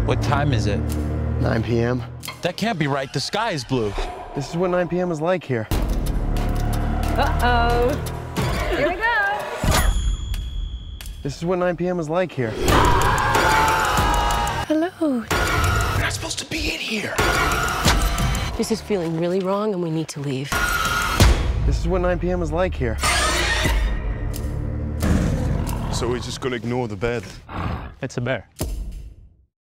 What time is it? 9 p.m. That can't be right. The sky is blue. This is what 9 p.m. is like here. Uh-oh. Here we go. This is what 9 p.m. is like here. Hello. We're not supposed to be in here. This is feeling really wrong and we need to leave. This is what 9 p.m. is like here. So we're just gonna ignore the bed? It's a bear.